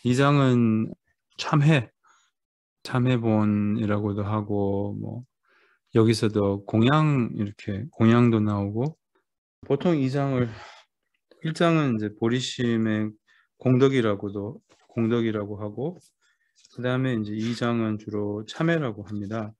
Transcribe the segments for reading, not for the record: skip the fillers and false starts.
이장은 참회, 참회본이라고도 하고, 뭐, 여기서도 공양, 이렇게 공양도 나오고, 보통 이장을, 일장은 이제 보리심의 공덕이라고 하고, 그 다음에 이제 이장은 주로 참회라고 합니다.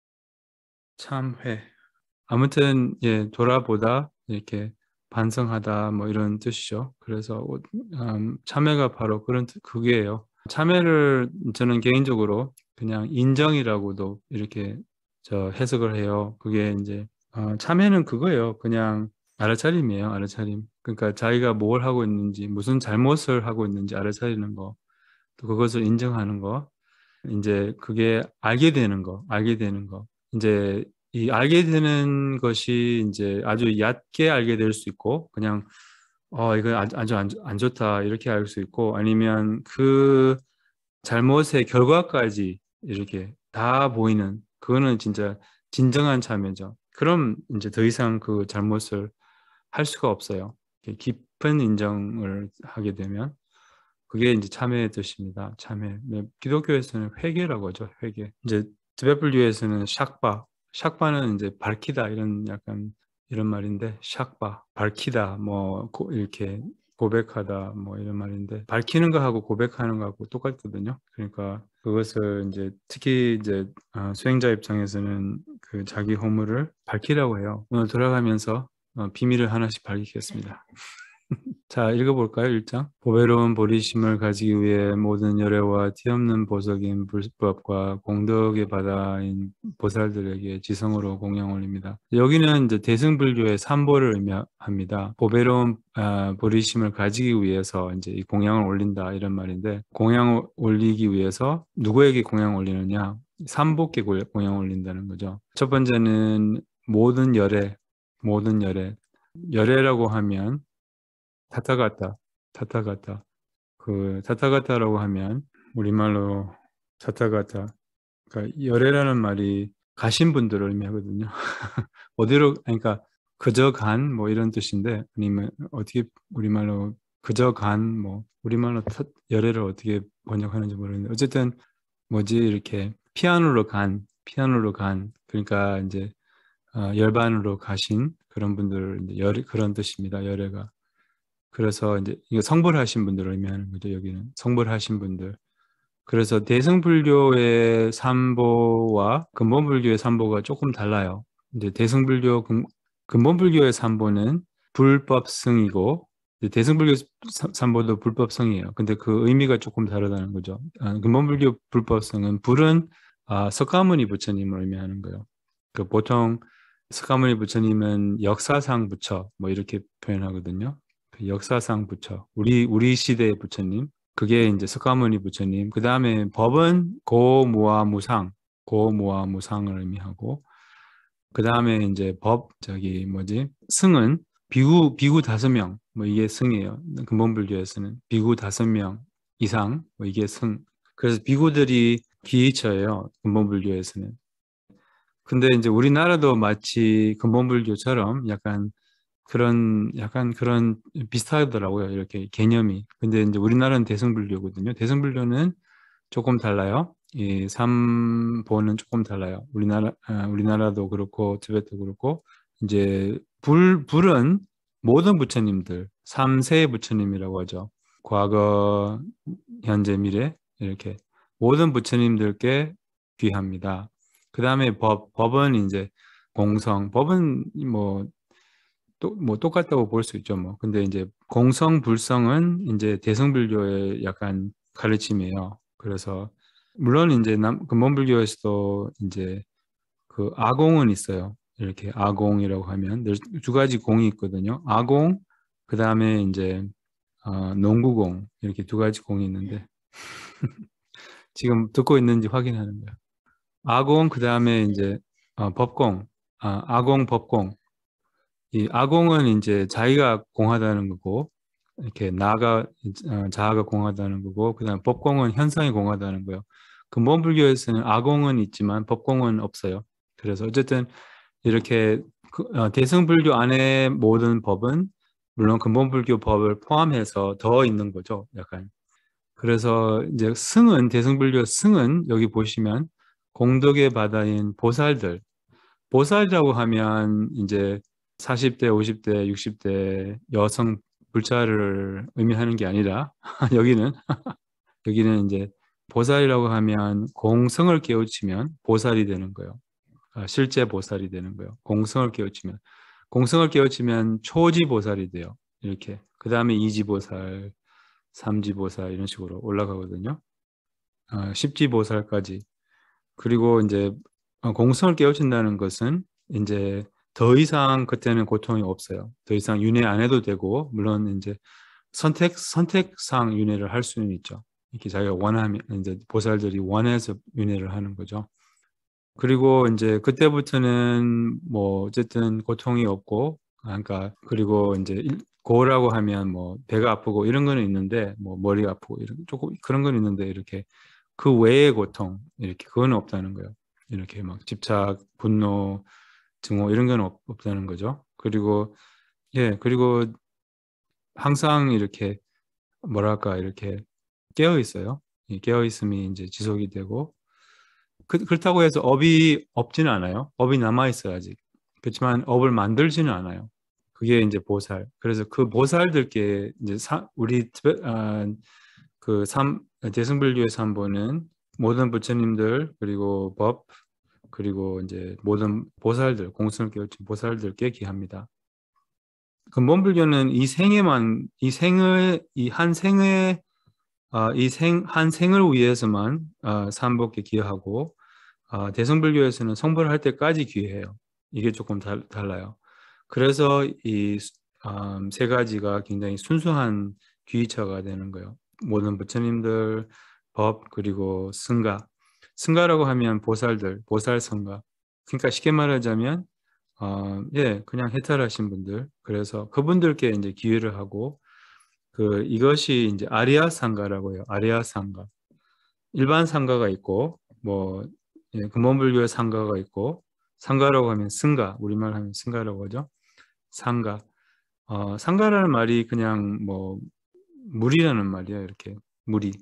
참회. 아무튼, 예, 돌아보다, 이렇게 반성하다, 뭐 이런 뜻이죠. 그래서, 참회가 바로 그런, 그게예요. 참회를 저는 개인적으로 그냥 인정이라고도 이렇게 해석을 해요. 그게 이제, 참회는 그거예요. 그냥 알아차림이에요. 알아차림. 그러니까 자기가 뭘 하고 있는지, 무슨 잘못을 하고 있는지 알아차리는 거, 또 그것을 인정하는 거, 이제 그게 알게 되는 거. 이제 이 알게 되는 것이 이제 아주 얕게 알게 될 수 있고, 그냥, 이거 아주 안 좋다, 이렇게 알 수 있고, 아니면 그 잘못의 결과까지 이렇게 다 보이는, 그거는 진짜 진정한 참여죠. 그럼 이제 더 이상 그 잘못을 할 수가 없어요. 이렇게 깊은 인정을 하게 되면. 그게 이제 참회의 뜻입니다. 참회. 네, 기독교에서는 회개라고 하죠. 회개. 이제 드베풀교에서는 샥바. 샥바는 이제 밝히다 이런 약간 이런 말인데 샥바. 밝히다 뭐 이렇게 고백하다 뭐 이런 말인데 밝히는 거하고 고백하는 거하고 똑같거든요. 그러니까 그것을 이제 특히 이제 수행자 입장에서는 그 자기 허물을 밝히라고 해요. 오늘 돌아가면서 비밀을 하나씩 밝히겠습니다. 자, 읽어볼까요? 1장. 보배로운 보리심을 가지기 위해 모든 열애와 티없는 보석인 불법과 공덕의 바다인 보살들에게 지성으로 공양 올립니다. 여기는 이제 대승불교의 삼보를 의미합니다. 보배로운 보리심을 가지기 위해서 이제 이 공양을 올린다 이런 말인데 공양을 올리기 위해서 누구에게 공양을 올리느냐? 삼보께 공양을 올린다는 거죠. 첫 번째는 모든 열애, 모든 열애. 열애라고 하면 타타가타. 그 타타가타라고 하면 우리말로 타타가타. 그러니까 열애라는 말이 가신 분들을 의미하거든요. 어디로 그러니까 그저 간 뭐 이런 뜻인데 아니면 어떻게 우리말로 그저 간 뭐 우리말로 열애를 어떻게 번역하는지 모르겠는데 어쨌든 뭐지 이렇게 피안으로 간 그러니까 이제 열반으로 가신 그런 분들 이제 그런 뜻입니다. 열애가. 그래서 이제 이거 성불하신 분들을 의미하는 거죠. 여기는 성불하신 분들. 그래서 대승불교의 삼보와 근본불교의 삼보가 조금 달라요. 이제 근본불교의 삼보는 불법성이고 이제 대승불교 삼보도 불법성이에요. 근데 그 의미가 조금 다르다는 거죠. 근본불교 불법성은 불은 석가모니 부처님을 의미하는 거예요. 그 보통 석가모니 부처님은 역사상 부처 뭐 이렇게 표현하거든요. 그 역사상 부처, 우리 시대의 부처님, 그게 이제 석가모니 부처님. 그 다음에 법은 고무와 무상을 의미하고, 그 다음에 이제 승은 비구 5명, 뭐 이게 승이에요. 근본불교에서는 비구 5명 이상, 뭐 이게 승. 그래서 비구들이 기이처예요. 근본불교에서는. 근데 이제 우리나라도 마치 근본불교처럼 약간 그런 비슷하더라고요. 이렇게 개념이. 근데 이제 우리나라는 대승불교거든요. 대승불교는 조금 달라요. 이 삼보는 조금 달라요. 우리나라도 그렇고, 티베트도 그렇고, 이제 불은 모든 부처님들, 삼세 부처님이라고 하죠. 과거, 현재, 미래, 이렇게 모든 부처님들께 귀합니다. 그 다음에 법은 이제 법은 뭐 똑같다고 볼 수 있죠, 뭐. 근데 이제 공성, 불성은 이제 대승불교의 약간 가르침이에요. 그래서 물론 이제 근본불교에서도 이제 그 아공은 있어요. 이렇게 아공이라고 하면 두 가지 공이 있거든요. 아공, 그 다음에 이제 농구공 이렇게 두 가지 공이 있는데 지금 듣고 있는지 확인하는 거예요. 아공, 그 다음에 이제 법공, 아공, 법공. 이 아공은 이제 자기가 공하다는 거고, 이렇게 자아가 공하다는 거고, 그다음 법공은 현상이 공하다는 거예요. 근본 불교에서는 아공은 있지만 법공은 없어요. 그래서 어쨌든 이렇게 대승불교 안에 모든 법은 물론 근본 불교 법을 포함해서 더 있는 거죠. 약간 그래서 이제 승은, 대승불교 승은 여기 보시면 공덕의 바다인 보살들, 보살이라고 하면 이제 40대, 50대, 60대 여성 불자를 의미하는 게 아니라 여기는 이제 보살이라고 하면 공성을 깨우치면 보살이 되는 거예요. 실제 보살이 되는 거예요. 공성을 깨우치면 초지 보살이 돼요. 이렇게. 그 다음에 이지 보살, 삼지 보살 이런 식으로 올라가거든요. 십지 보살까지. 그리고 이제 공성을 깨우친다는 것은 이제 더 이상 그때는 고통이 없어요. 더 이상 윤회 안 해도 되고, 물론 이제 선택상 윤회를 할 수는 있죠. 이렇게 자기가 원하면, 이제 보살들이 원해서 윤회를 하는 거죠. 그리고 이제 그때부터는 뭐 어쨌든 고통이 없고, 그러니까 그리고 이제 고라고 하면 뭐 배가 아프고 이런 거는 있는데, 뭐 머리가 아프고 이런 조금 그런 건 있는데, 이렇게 그 외의 고통 이렇게 그건 없다는 거예요. 이렇게 막 집착, 분노, 증오 이런 건 없다는 거죠. 그리고 그리고 항상 이렇게 뭐랄까 이렇게 깨어 있어요. 이 깨어 있음이 이제 지속이 되고, 그렇다고 해서 업이 없지는 않아요. 업이 남아 있어요 아직. 그렇지만 업을 만들지는 않아요. 그게 이제 보살. 그래서 그 보살들께 이제 그 대승불교의 삼보는 모든 부처님들 그리고 법 그리고 이제 모든 보살들 공성을 깨우친 보살들께 기합니다. 근본불교는 이 생에만 이 한 생에 한 생을 위해서만 삼복에 기여하고 대승불교에서는 성불을 할 때까지 기여해요. 이게 조금 달라요. 그래서 이 세 가지가 굉장히 순수한 귀의처가 되는 거예요. 모든 부처님들, 법, 그리고 승가. 승가라고 하면 보살들, 보살성가. 그러니까 쉽게 말하자면 그냥 해탈하신 분들. 그래서 그분들께 이제 기여를 하고 이것이 이제 아리아 상가라고 해요. 아리아 상가. 일반 상가가 있고 뭐 근본불교의 상가가 있고 상가라고 하면 승가, 우리말 하면 승가라고 하죠. 상가. 상가라는 말이 그냥 뭐 무리라는 말이에요. 이렇게 무리.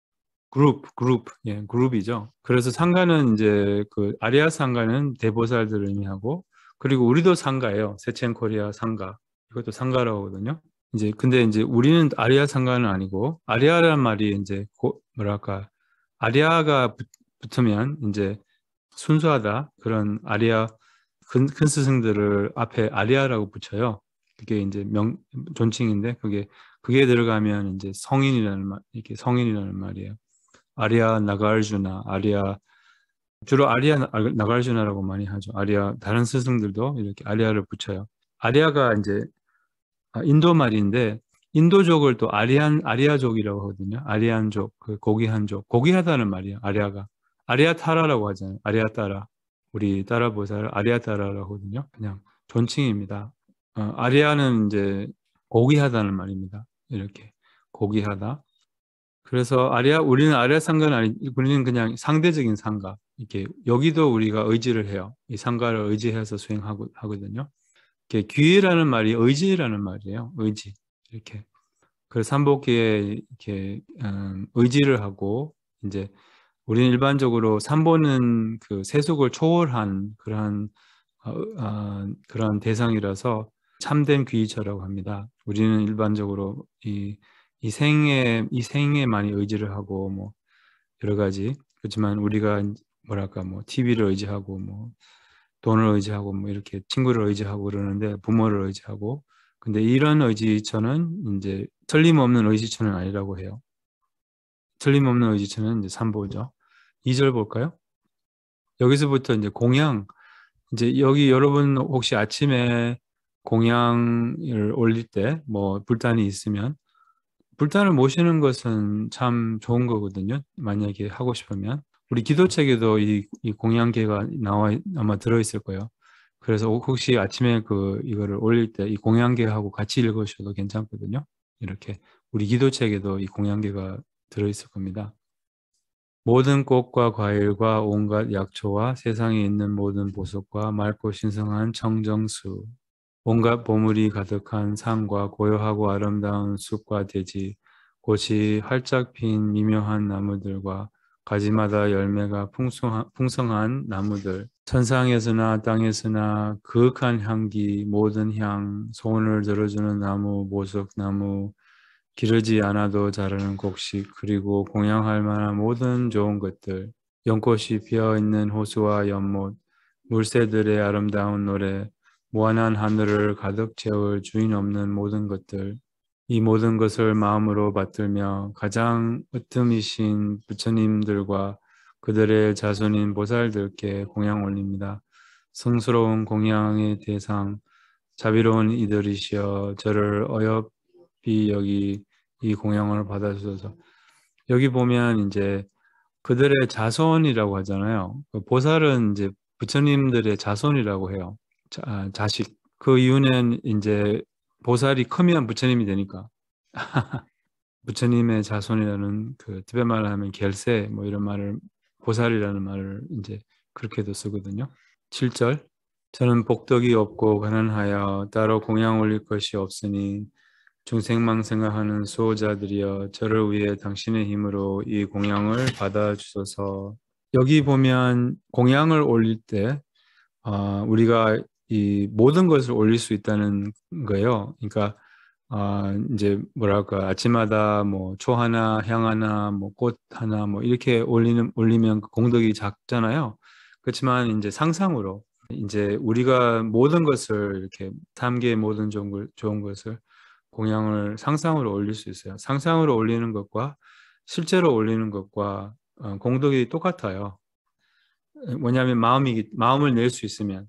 그룹이죠. 그래서 상가는 이제 그 아리아 상가는 대보살들을 의미하고 그리고 우리도 상가예요. 세첸 코리아 상가. 이것도 상가라고 하거든요. 이제 근데 이제 우리는 아리아 상가는 아니고 아리아라는 말이 이제 뭐랄까 아리아가 붙으면 이제 순수하다 그런 아리아 큰 스승들을 앞에 아리아라고 붙여요. 그게 이제 존칭인데 그게 들어가면 이제 성인이라는 말 이렇게 성인이라는 말이에요. 아리아 나가르주나 주로 아리아 나가르주나라고 많이 하죠. 아리아 다른 스승들도 이렇게 아리아를 붙여요. 아리아가 이제 인도 말인데 인도족을 또 아리아족이라고 하거든요. 아리안족, 그 고귀한족, 고귀하다는 말이에요. 아리아가 아리아타라라고 하잖아요. 아리아타라, 우리 따라보살 아리아타라라고 하거든요. 그냥 존칭입니다. 아리아는 이제 고귀하다는 말입니다. 이렇게 고귀하다. 그래서 우리는 아리아 상가는 아니, 우리는 그냥 상대적인 상가. 이렇게 여기도 우리가 의지를 해요. 이 상가를 의지해서 하거든요. 귀라는 말이 의지라는 말이에요. 의지. 이렇게. 그래서 삼복기에 이렇게 의지를 하고 이제 우리는 일반적으로 삼보는 그 세속을 초월한 그러한 대상이라서 참된 귀의처라고 합니다. 우리는 일반적으로 이 생에 많이 의지를 하고 뭐 여러 가지 그렇지만 우리가 뭐랄까 뭐 TV를 의지하고 뭐 돈을 의지하고 뭐 이렇게 친구를 의지하고 그러는데 부모를 의지하고 근데 이런 의지처는 이제 틀림없는 의지처는 아니라고 해요. 틀림없는 의지처는 이제 삼보죠. 2절 볼까요? 여기서부터 이제 이제 여기 여러분 혹시 아침에 공양을 올릴 때 뭐 불단이 있으면 불단을 모시는 것은 참 좋은 거거든요. 만약에 하고 싶으면. 우리 기도책에도 이 공양계가 아마 들어있을 거예요. 그래서 혹시 아침에 이거를 올릴 때 이 공양계하고 같이 읽으셔도 괜찮거든요. 이렇게 우리 기도책에도 이 공양계가 들어있을 겁니다. 모든 꽃과 과일과 온갖 약초와 세상에 있는 모든 보석과 맑고 신성한 청정수, 온갖 보물이 가득한 산과 고요하고 아름다운 숲과 대지, 꽃이 활짝 핀 미묘한 나무들과 가지마다 열매가 풍성한 나무들, 천상에서나 땅에서나 그윽한 향기, 모든 향, 소원을 들어주는 나무, 보석나무, 기르지 않아도 자라는 곡식, 그리고 공양할 만한 모든 좋은 것들, 연꽃이 피어있는 호수와 연못, 물새들의 아름다운 노래, 무한한 하늘을 가득 채울 주인 없는 모든 것들, 이 모든 것을 마음으로 받들며 가장 으뜸이신 부처님들과 그들의 자손인 보살들께 공양 올립니다. 성스러운 공양의 대상, 자비로운 이들이시여 저를 어여삐 여기 이 공양을 받아주셔서. 여기 보면 이제 그들의 자손이라고 하잖아요. 보살은 이제 부처님들의 자손이라고 해요. 자식. 그 이유는 이제 보살이 크면 부처님이 되니까. 부처님의 자손이라는 그 티베트 말로 하면 겔세 뭐 이런 말을 보살이라는 말을 이제 그렇게도 쓰거든요. 7절. 저는 복덕이 없고 가난하여 따로 공양 올릴 것이 없으니 중생망 생각하는 수호자들이여 저를 위해 당신의 힘으로 이 공양을 받아주소서. 여기 보면 공양을 올릴 때 우리가 이 모든 것을 올릴 수 있다는 거예요. 그러니까 이제 뭐랄까 아침마다 뭐 초 하나, 향 하나, 뭐 꽃 하나 뭐 이렇게 올리면 공덕이 작잖아요. 그렇지만 이제 상상으로 이제 우리가 모든 것을 이렇게 삼계의 모든 좋은 것을 공양을 상상으로 올릴 수 있어요. 상상으로 올리는 것과 실제로 올리는 것과 공덕이 똑같아요. 뭐냐면 마음을 낼 수 있으면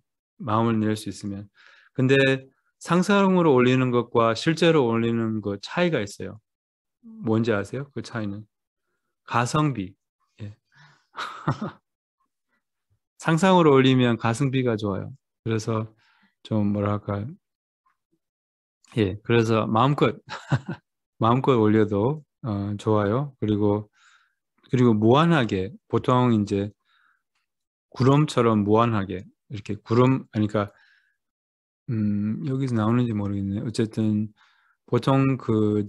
근데 상상으로 올리는 것과 실제로 올리는 것 차이가 있어요. 뭔지 아세요? 그 차이는 가성비. 예. 상상으로 올리면 가성비가 좋아요. 그래서 좀 뭐랄까 그래서 마음껏 올려도 좋아요. 그리고 무한하게 보통 이제 구름처럼 무한하게 이렇게 그러니까 여기서 나오는지 모르겠네요. 어쨌든 보통 그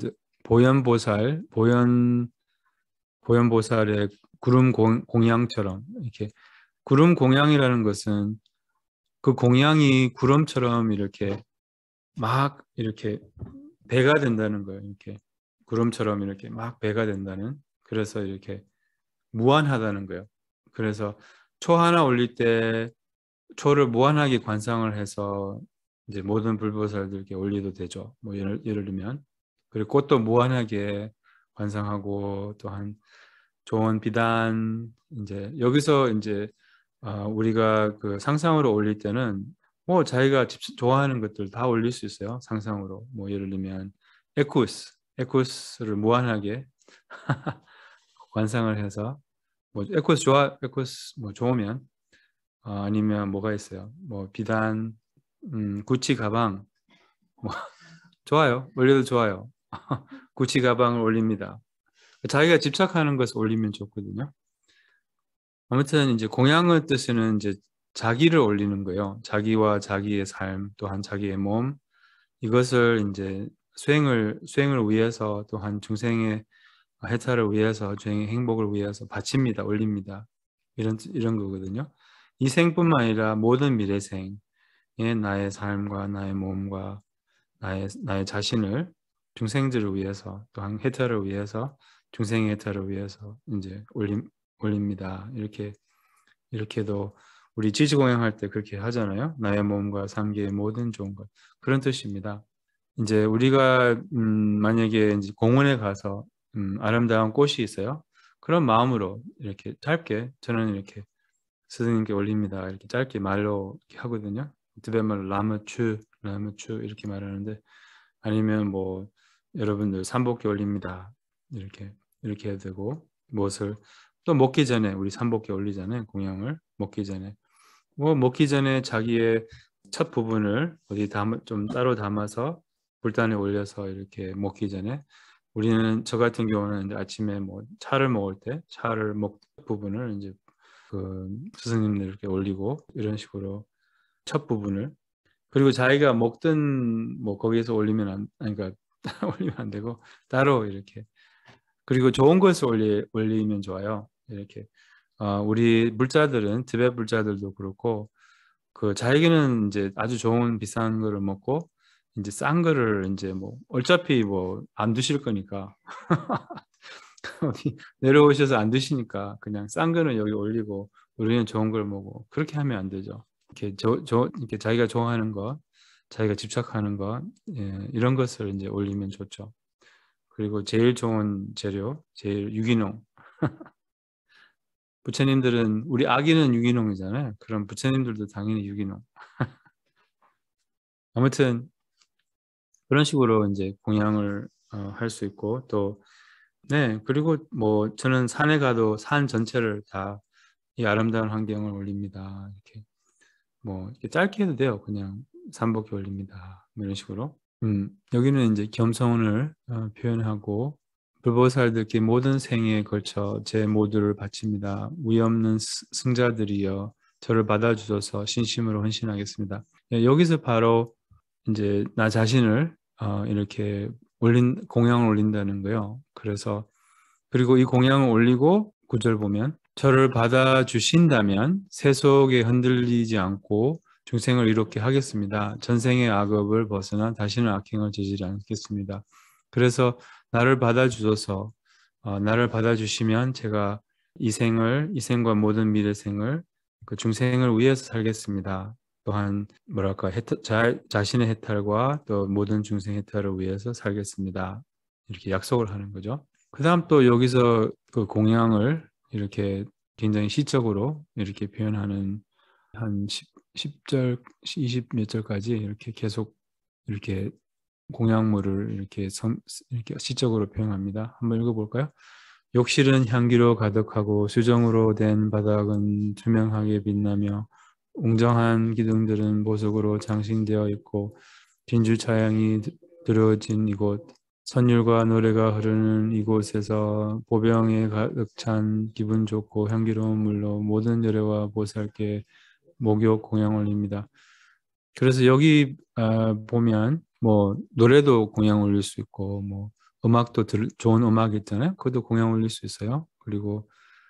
보현보살의 구름 공양처럼 이렇게 구름 공양이라는 것은 그 공양이 구름처럼 이렇게 막 이렇게 배가 된다는 거예요. 이렇게 구름처럼 이렇게 막 배가 된다는. 그래서 이렇게 무한하다는 거예요. 그래서 초 하나 올릴 때 초를 무한하게 관상을 해서 이제 모든 불보살들께 올려도 되죠. 뭐 예를 들면 그리고 꽃도 무한하게 관상하고 또한 좋은 비단 이제 여기서 이제 우리가 그 상상으로 올릴 때는 뭐 자기가 좋아하는 것들 다 올릴 수 있어요. 상상으로 뭐 예를 들면 에쿠스를 무한하게 관상을 해서 뭐 에쿠스 뭐 좋으면 아니면 뭐가 있어요? 뭐 비단, 구찌 가방 뭐 좋아요. 올려도 좋아요. 구찌 가방을 올립니다. 자기가 집착하는 것을 올리면 좋거든요. 아무튼 이제 공양의 뜻은 이제 자기를 올리는 거예요. 자기와 자기의 삶, 또한 자기의 몸 이것을 이제 수행을 위해서 또한 중생의 해탈을 위해서 중생의 행복을 위해서 바칩니다. 올립니다. 이런 거거든요. 이 생뿐만 아니라 모든 미래생에 나의 삶과 나의 몸과 나의 자신을 중생들을 위해서 또한 해탈을 위해서 중생의 해탈을 위해서 이제 올립니다. 이렇게도 우리 지지공양할 때 그렇게 하잖아요. 나의 몸과 삼계의 모든 좋은 것 그런 뜻입니다. 이제 우리가 만약에 이제 공원에 가서 아름다운 꽃이 있어요. 그런 마음으로 이렇게 짧게 저는 이렇게 스승님께 올립니다. 이렇게 짧게 말로 이렇게 하거든요. 티베트말로 라무추 이렇게 말하는데 아니면 뭐 여러분들 삼복기 올립니다. 이렇게 해도 되고 무엇을 또 먹기 전에 우리 삼복기 올리잖아요. 공양을 먹기 전에 뭐 먹기 전에 자기의 첫 부분을 어디 좀 따로 담아서 불단에 올려서 이렇게 먹기 전에 우리는 저 같은 경우는 이제 아침에 뭐 차를 먹을 때 차를 먹 부분을 이제 그 스승님들 이렇게 올리고 이런 식으로 첫 부분을 그리고 자기가 먹던 뭐 거기에서 올리면 그러니까 올리면 안 되고 따로 이렇게 그리고 좋은 것을 올리면 좋아요. 이렇게 우리 불자들은 티베트 불자들도 그렇고 그 자기는 이제 아주 좋은 비싼 거를 먹고 이제 싼 거를 이제 뭐 어차피 뭐 안 드실 거니까 어디 내려오셔서 안 드시니까 그냥 싼 거는 여기 올리고 우리는 좋은 걸 먹고 그렇게 하면 안 되죠. 이렇게 이렇게 자기가 좋아하는 것, 자기가 집착하는 것 이런 것을 이제 올리면 좋죠. 그리고 제일 좋은 재료, 제일 유기농. 부처님들은 우리 아기는 유기농이잖아요. 그럼 부처님들도 당연히 유기농. 아무튼 그런 식으로 이제 공양을 할 수 있고 또 네, 그리고 뭐 저는 산에 가도 산 전체를 다 이 아름다운 환경을 올립니다. 이렇게 뭐 이렇게 짧게 해도 돼요. 그냥 삼복에 올립니다. 뭐 이런 식으로. 여기는 이제 겸손을 표현하고 불보살들께 모든 생에 걸쳐 제 모두를 바칩니다. 위 없는 승자들이여 저를 받아주셔서 신심으로 헌신하겠습니다. 예, 여기서 바로 이제 나 자신을 이렇게 공양을 올린다는 거예요. 그래서 그리고 이 공양을 올리고 구절 보면 저를 받아주신다면 세속에 흔들리지 않고 중생을 이롭게 하겠습니다. 전생의 악업을 벗어나 다시는 악행을 저지르지 않겠습니다. 그래서 나를 받아주셔서 나를 받아주시면 제가 이 생과 모든 미래 생을 그 중생을 위해서 살겠습니다. 또한 뭐랄까 자신의 해탈과 또 모든 중생 해탈을 위해서 살겠습니다. 이렇게 약속을 하는 거죠. 그 다음 또 여기서 그 공양을 이렇게 굉장히 시적으로 이렇게 표현하는 한 10절, 20 몇 절까지 이렇게 계속 이렇게 공양물을 이렇게 시적으로 표현합니다. 한번 읽어볼까요? 욕실은 향기로 가득하고 수정으로 된 바닥은 투명하게 빛나며 웅장한 기둥들은 보석으로 장식되어 있고 진주 차양이 들어진 이곳 선율과 노래가 흐르는 이곳에서 보병에 가득 찬 기분 좋고 향기로운 물로 모든 열애와 보살께 목욕 공양 올립니다. 그래서 여기 보면 뭐 노래도 공양 올릴 수 있고 뭐 음악도 좋은 음악 있잖아요. 그것도 공양 올릴 수 있어요. 그리고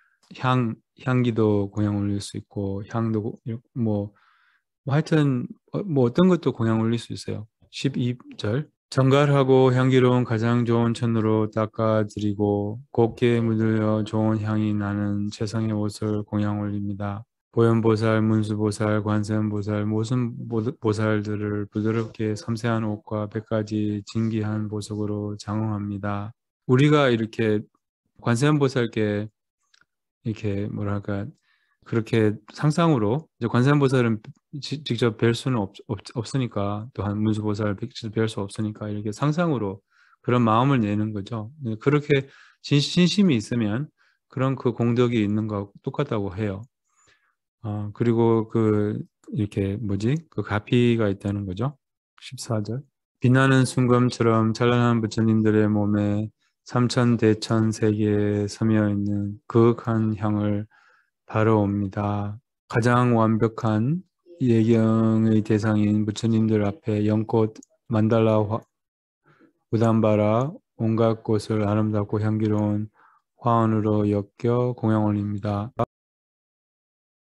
향기도 공양 올릴 수 있고 향도 뭐 하여튼 뭐 어떤 것도 공양 올릴 수 있어요. 12절 정갈하고 향기로운 가장 좋은 천으로 닦아드리고 곱게 물들여 좋은 향이 나는 최상의 옷을 공양 올립니다. 보현보살, 문수보살, 관세음보살, 모든 보살들을 부드럽게 섬세한 옷과 100가지 진귀한 보석으로 장엄합니다. 우리가 이렇게 관세음보살께 이렇게 뭐랄까 그렇게 상상으로 이제 관세음보살은 직접 뵐 수는 없으니까 또한 문수보살을 직접 뵐 수 없으니까 이렇게 상상으로 그런 마음을 내는 거죠. 그렇게 진심이 있으면 그런 그 공덕이 있는 거하고 똑같다고 해요. 그리고 이렇게 그 가피가 있다는 거죠. 14절. 빛나는 순금처럼 찬란한 부처님들의 몸에 삼천대천 세계에 서며 있는 그윽한 향을 바라옵니다. 가장 완벽한 예경의 대상인 부처님들 앞에 연꽃, 만달라, 우담바라, 온갖 꽃을 아름답고 향기로운 화원으로 엮여 공양 올립니다.